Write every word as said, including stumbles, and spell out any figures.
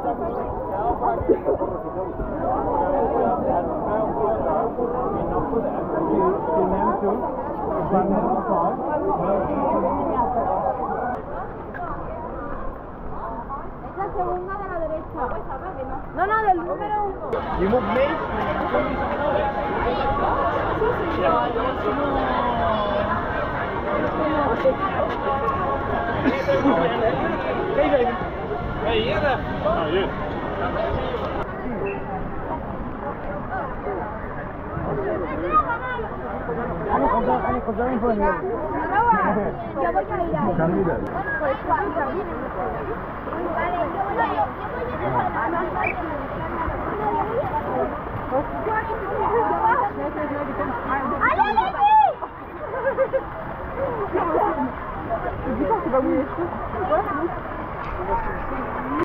La segunda de la derecha. No, no, del número uno. You move me? Hey, baby. Hey, yeah. Oh, yeah. أنا قدام أنا قدام فوق Yo voy a ir ahí. كمل Pues cuatro. Vale, yo voy a ir. ¡Ay, ay, ay! Dis pas, c'est pas mouillé.